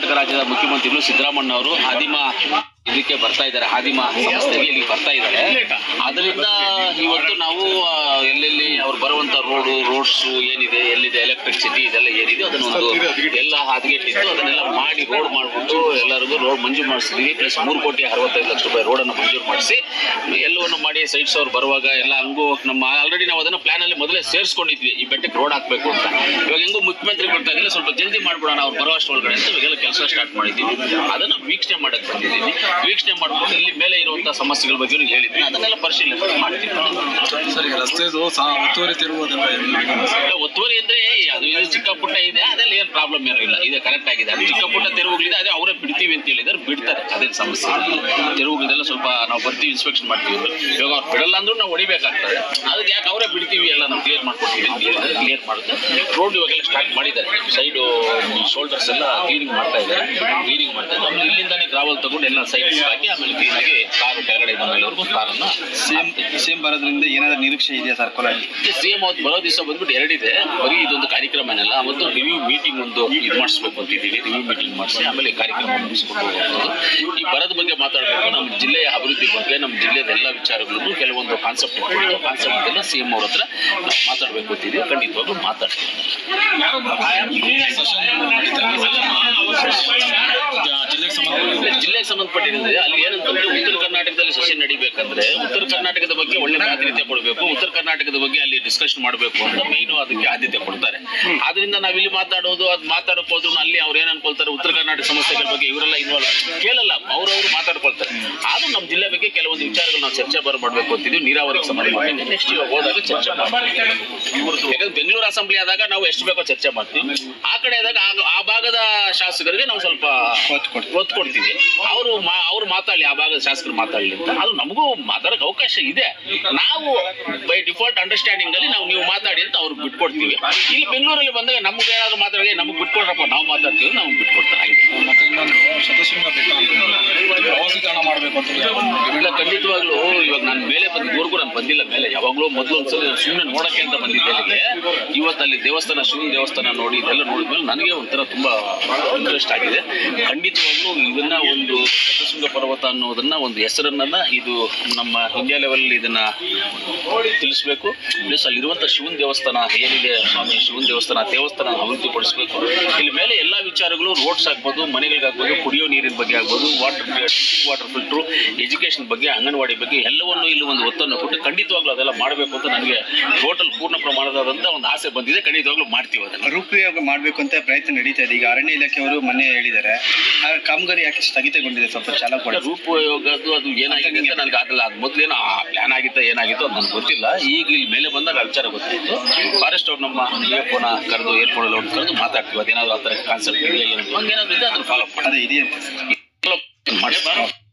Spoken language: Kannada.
ಕರ್ನಾಟಕ ರಾಜ್ಯದ ಮುಖ್ಯಮಂತ್ರಿಗಳು ಸಿದ್ದರಾಮಣ್ಣ ಅವರು ಆದಿಮ ಇದಕ್ಕೆ ಬರ್ತಾ ಇದ್ದಾರೆ, ಆದಿಮ ಸಂಸ್ಥೆಗೆ ಇಲ್ಲಿ ಬರ್ತಾ ಇದ್ದಾರೆ. ಅದರಿಂದ ಇವತ್ತು ನಾವು ಎಲ್ಲೆಲ್ಲಿ ಅವ್ರು ಬರುವಂತ ರೋಡ್ಸ್ ಏನಿದೆ, ಎಲ್ಲಿದೆ ಎಲೆಕ್ಟ್ರಿಸಿಟಿ ಇದೆಲ್ಲ ಏನಿದೆ ಅದನ್ನೊಂದು ಎಲ್ಲ ಹದಗೆಟ್ಟಿದ್ದು ಅದನ್ನೆಲ್ಲ ಮಾಡಿ ರೋಡ್ ಮಾಡ್ಬಿಟ್ಟು ಎಲ್ಲರಿಗೂ ರೋಡ್ ಮಂಜೂರು ಮಾಡಿಸಿದ್ವಿ. ಪ್ಲಸ್ 3,65,00,000 ರೂಪಾಯಿ ರೋಡನ್ನು ಮಂಜೂರು ಮಾಡಿಸಿ ಎಲ್ಲವನ್ನು ಮಾಡಿ ಸೈಟ್ಸ್ ಅವ್ರು ಬರುವಾಗ ಎಲ್ಲ ಹಂಗೂ ನಮ್ಮ ಆಲ್ರೆಡಿ ನಾವು ಅದನ್ನು ಪ್ಲಾನ್ ಅಲ್ಲಿ ಮೊದಲೇ ಸೇರಿಸ್ಕೊಂಡಿದ್ವಿ, ಈ ಬೆಟ್ಟಕ್ಕೆ ರೋಡ್ ಹಾಕ್ಬೇಕು ಅಂತ. ಇವಾಗ ಹೆಂಗೂ ಮುಖ್ಯಮಂತ್ರಿ ಬರ್ತಾ ಇದ್ದಿಲ್ಲ, ಸ್ವಲ್ಪ ಜಲ್ದಿ ಮಾಡ್ಬಿಡೋಣ ಅವ್ರು ಬರುವಷ್ಟು ಒಳಗಡೆ ಅಂತ ಇವಾಗೆಲ್ಲ ಕೆಲಸ ಸ್ಟಾರ್ಟ್ ಮಾಡಿದ್ದೀವಿ. ಅದನ್ನು ವೀಕ್ಷಣೆ ಮಾಡಕ್ಕೆ ಬಂದಿದ್ದೀವಿ. ವೀಕ್ಷಣೆ ಮಾಡ್ಕೊಂಡು ಇಲ್ಲಿ ಮೇಲೆ ಇರುವಂತಹ ಸಮಸ್ಯೆಗಳ ಬಗ್ಗೆ ಹೇಳಿದ್ದೀನಿ, ಅದನ್ನೆಲ್ಲ ಪರಿಶೀಲನೆ ಮಾಡ್ತೀವಿ. ಸರ್, ಈಗ ರಸ್ತೆದು ಒತ್ತುವರಿ ತಿರುವುದೆಲ್ಲ ಒತ್ತುವರಿ ಅಂದ್ರೆ ಅದು ಇದು ಚಿಕ್ಕ ಪುಟ್ಟ ಇದೆ, ಅದೆಲ್ಲ ಏನು ಪ್ರಾಬ್ಲಮ್ ಏನೂ ಇಲ್ಲ, ಇದೆ ಕರೆಕ್ಟ್ ಆಗಿದೆ. ಅದು ಚಿಕ್ಕ ಪುಟ್ಟ ತೆರವುಗಳಿದೆ, ಅದೇ ಅವರೇ ಬಿಡ್ತೀವಿ ಅಂತ ಹೇಳಿದ್ರೆ ಬಿಡ್ತಾರೆ, ಅದೇನು ಸಮಸ್ಯೆ ಇಲ್ಲ. ತೆರವುಗಳಿದೆಲ್ಲ ಸ್ವಲ್ಪ ನಾವು ಬರ್ತೀವಿ, ಇನ್ಸ್ಪೆಕ್ಷನ್ ಮಾಡ್ತೀವಿ. ಇವಾಗ ಅವ್ರು ಬಿಡಲ್ಲ ಅಂದ್ರೂ ನಾವು ಹೊಡಿಬೇಕಾಗ್ತದೆ, ಅದಕ್ಕೆ ಯಾಕೆ ಅವರೇ ಬಿಡ್ತೀವಿ ಎಲ್ಲ ನಾವು ಕ್ಲಿಯರ್ ಮಾಡ್ಕೊಡ್ತೀವಿ ಅಂತ ಹೇಳಿದ್ರೆ ಕ್ಲಿಯರ್ ಮಾಡುತ್ತೆ. ರೋಡ್ ಇವಾಗೆಲ್ಲ ಸ್ಟಾರ್ಟ್ ಮಾಡಿದ್ದಾರೆ, ಸೈಡು ಶೋಲ್ಡರ್ಸ್ ಎಲ್ಲ ಕ್ಲೀನಿಂಗ್ ಮಾಡ್ತಾ ಇದ್ದಾರೆ. ಆಮೇಲೆ ಇಲ್ಲಿಂದಾನೇ ಗ್ರಾವಲ್ ತಗೊಂಡು ಎಲ್ಲ ಸೈಡ್ಸ್ ಹಾಕಿ ಆಮೇಲೆ ಕ್ಲೀನಾಗಿ ಕಾರು ಕೆಳಗಡೆ ಬಂದವರೆಗೂ ಕಾರನ್ನ ಸಿಎಂ ಬರೋದ್ರಿಂದ ಏನಾದ್ರು ನಿರೀಕ್ಷೆ ಇದೆಯಾ ಸರ್? ಸಿಎಂ ಅವತ್ತು ಬರೋ ದಿವಸ ಬಂದ್ಬಿಟ್ಟು ಎರಡಿದೆ, ಬರೀ ಇದೊಂದು ಕಾರ್ಯಕ್ರಮನೆಲ್ಲ ಅವತ್ತು ರಿವ್ಯೂ ಮೀಟಿಂಗ್ ಒಂದು ಇದು ಮಾಡಿಸ್ಬೇಕು ಅಂತಿದ್ದೀವಿ. ರಿವ್ಯೂ ಮೀಟಿಂಗ್ ಮಾಡಿಸಿ ಆಮೇಲೆ ಕಾರ್ಯಕ್ರಮ ಮುಗಿಸ್ಕೊಂಡು ಹೋಗ್ಬೋದು. ಈ ಬರದ ಬಗ್ಗೆ ಮಾತಾಡಬೇಕು, ನಮ್ಮ ಜಿಲ್ಲೆಯ ಅಭಿವೃದ್ಧಿ ಬಗ್ಗೆ, ನಮ್ಮ ಜಿಲ್ಲೆಯ ಎಲ್ಲ ವಿಚಾರಗಳನ್ನು ಕೆಲವೊಂದು ಕಾನ್ಸೆಪ್ಟ್ ಎಲ್ಲ ಸಿಎಂ ಅವ್ರ ಹತ್ರ ಮಾತಾಡಬೇಕು ಅಂತಿದ್ದೀವಿ. ಖಂಡಿತವಾಗ್ಲೂ ಮಾತಾಡ್ತೀವಿ. ಜಿಲ್ಲೆಗೆ ಸಂಬಂಧಪಟ್ಟಿದೆ. ಅಲ್ಲಿ ಏನಂತಂದ್ರೆ ಉತ್ತರ ಕರ್ನಾಟಕದಲ್ಲಿ ಸೆಷನ್ ನಡಿಬೇಕಂದ್ರೆ ಉತ್ತರ ಕರ್ನಾಟಕದ ಬಗ್ಗೆ ಒಳ್ಳೆ ಪ್ರಾತಿನಿಧ್ಯ ಕೊಡಬೇಕು, ಉತ್ತರ ಕರ್ನಾಟಕದ ಬಗ್ಗೆ ಅಲ್ಲಿ ಡಿಸ್ಕಷನ್ ಮಾಡಬೇಕು ಅಂತ ಮೈನು ಅದಕ್ಕೆ ಆದ್ಯತೆ ಕೊಡ್ತಾರೆ. ಆದ್ರಿಂದ ನಾವಿಲ್ಲಿ ಮಾತಾಡೋದು ಅದು ಮಾತಾಡಕ್ ಹೋದ್ರು ಅಲ್ಲಿ ಅವ್ರು ಏನ್ ಅನ್ಕೊಳ್ತಾರೆ, ಉತ್ತರ ಕರ್ನಾಟಕ ಸಮಸ್ಯೆಗಳ ಬಗ್ಗೆ ಇವರೆಲ್ಲ ಇನ್ವಾಲ್ವ್ ಕೇಳಲ್ಲ, ಅವ್ರವ್ರು ಮಾತಾಡ್ಕೊಳ್ತಾರೆ. ಆದ್ರೂ ನಮ್ಮ ಜಿಲ್ಲೆ ಬಗ್ಗೆ ಕೆಲವೊಂದು ವಿಚಾರಗಳು ನಾವು ಚರ್ಚೆ ಮಾಡಬೇಕು ಅಂತಿದ್ವಿ. ನೀರಾವರಿಗೆ ಸಂಬಂಧಪಟ್ಟ ನೆಕ್ಸ್ಟ್ ಇವಾಗ ಹೋದಾಗ ಚರ್ಚೆ ಮಾಡ್ತೀವಿ. ಯಾಕಂದ್ರೆ ಬೆಂಗಳೂರು ಅಸೆಂಬ್ಲಿ ಆದಾಗ ನಾವು ಎಷ್ಟು ಬೇಕೋ ಚರ್ಚೆ ಮಾಡ್ತೀವಿ, ಆ ಕಡೆ ಆದಾಗ ಆ ಭಾಗದ ಶಾಸಕರಿಗೆ ನಾವು ಸ್ವಲ್ಪ ಒತ್ತು ಕೊಡ್ತೀವಿ. ಅವ್ರು ಮಾತಾಡಲಿ, ಆ ಭಾಗದ ಶಾಸಕರು ಮಾತಾಡಲಿ ಅಂತ. ಅದು ನಮಗೂ ಮಾತಾಡೋಕೆ ಅವಕಾಶ ಇದೆ. ನಾವು ಬೈ ಡಿಫಾಲ್ಟ್ ಅಂಡರ್ಸ್ಟ್ಯಾಂಡಿಂಗ್ ಅಲ್ಲಿ ನೀವು ಮಾತಾಡಿ ಅಂತ ಅವ್ರಿಗೆ ಬಿಟ್ಕೊಡ್ತೀವಿ. ಇಲ್ಲಿ ಬೆಂಗಳೂರಲ್ಲಿ ಬಂದಾಗ ನಮ್ಗೆ ಏನಾದ್ರು ಮಾತಾಡಿ ನಮಗೆ ಬಿಟ್ಕೊಡ್ರಪ್ಪ, ನಾವು ಮಾತಾಡ್ತೀವಿ, ನಮ್ಗೆ ಬಿಟ್ಕೊಡ್ತಾರೆ. ಮತ್ತೆ ಇನ್ನೊಂದು ಶತಶೃಂಗ ಪ್ರವಾಸೀಕರಣ ಮಾಡಬೇಕು ಅಂತ ಇಲ್ಲ, ಖಂಡಿತವಾಗ್ಲೂ ಇವಾಗ ನಾನು ಮೇಲೆ ಬಂದಿದ್ದವರೆಗೂ ನಾನು ಬಂದಿಲ್ಲ ಮೇಲೆ. ಯಾವಾಗಲೂ ಮೊದಲು ಒಂದ್ಸಲ ಸುಮ್ಮನೆ ನೋಡಕ್ಕೆ ಅಂತ ಬಂದಿದ್ದೆ ಅಲ್ಲಿಗೆ. ಇವತ್ತು ಅಲ್ಲಿ ದೇವಸ್ಥಾನ, ಶಿವನ ದೇವಸ್ಥಾನ ನೋಡಿ ಇದೆಲ್ಲ ನೋಡಿದ್ಮೇಲೆ ನನಗೆ ಒಂಥರ ತುಂಬಾ ಇಂಟ್ರೆಸ್ಟ್ ಆಗಿದೆ. ಖಂಡಿತವಾಗ್ಲೂ ಇದನ್ನ ಒಂದು ಶತಶೃಂಗ ಪರ್ವತ ಅನ್ನೋದನ್ನ ಒಂದು ಹೆಸರನ್ನ ಇದು ನಮ್ಮ ಇಂಡಿಯಾ ಲೆವೆಲ್ ಇದನ್ನ ತಿಳಿಸ್ಬೇಕು. ಪ್ಲಸ್ ಅಲ್ಲಿರುವಂತ ಶಿವನ ದೇವಸ್ಥಾನ ಏನಿದೆ, ಸ್ವಾಮಿ ಶಿವನ ದೇವಸ್ಥಾನ ಅಭಿವೃದ್ಧಿ ಪಡಿಸಬೇಕು. ಇಲ್ಲಿ ಮೇಲೆ ಎಲ್ಲಾ ವಿಚಾರಗಳು, ರೋಡ್ಸ್ ಆಗ್ಬೋದು, ಮನೆಗಳಿಗಾಗ್ಬೋದು, ಕುಡಿಯೋ ನೀರಿನ ಬಗ್ಗೆ ಆಗ್ಬೋದು, ವಾಟರ್ ಫಿಲ್ಟ್ರು, ಎಜುಕೇಶನ್ ಬಗ್ಗೆ, ಅಂಗನವಾಡಿ ಬಗ್ಗೆ ಎಲ್ಲವನ್ನು ಇಲ್ಲಿ ಒಂದು ಒತ್ತನ್ನು ಕೊಟ್ಟು ಖಂಡಿತವಾಗ್ಲೂ ಅದೆಲ್ಲ ಮಾಡಬೇಕು ಅಂತ ನನಗೆ ಟೋಟಲ್ ಪೂರ್ಣ ಪ್ರಮಾಣದಾದಂತ ಒಂದು ಆಸೆ ಬಂದಿದೆ. ಖಂಡಿತವಾಗ್ಲೂ ಮಾಡ್ತೀವಿ. ಅದನ್ನ ರೂಪಯೋಗ ಮಾಡಬೇಕು ಅಂತ ಪ್ರಯತ್ನ ನಡೀತಾ ಇದೆ. ಈಗ ಅರಣ್ಯ ಇಲಾಖೆಯವರು ಮೊನ್ನೆ ಹೇಳಿದ್ದಾರೆ, ಕಾಮಗಾರಿ ಯಾಕೆ ಸ್ಥಗಿತಗೊಂಡಿದೆ, ಸ್ವಲ್ಪ ಚಾಲಕ ರೂಪಯೋಗದ್ದು ಅದು ಏನಾಗಿದೆ ಅಂತ ನನಗೆ ಆಗಲ್ಲ. ಅದು ಮೊದಲೇನೋ ಪ್ಲಾನ್ ಆಗಿತ್ತ ಏನಾಗಿತ್ತು ಅದು ನನಗೆ ಗೊತ್ತಿಲ್ಲ. ಈಗ ಇಲ್ಲಿ ಮೇಲೆ ಬಂದಾಗ ವಿಚಾರ ಗೊತ್ತಾಯಿತು. ಫಾರೆಸ್ಟ್ ಅವ್ರು ನಮ್ಮ ಏರ್ಪೋನ ಕರೆದು ಏರ್ಪೋನಲ್ಲಿ ಅವ್ರು ಕರೆದು ಮಾತಾಡ್ತೀವಿ. ಅದೇನಾದ್ರು ಆ ಥರ ಕಾನ್ಸೆಪ್ಟ್ ಇದೆಯಾ ಏನಂತ ಹಂಗೇನಾದ್ರು ಇದೆ ಅದನ್ನು ಫಾಲೋ ಮಾಡಿ ಇದೆಯಂತ ಮಾಡಿ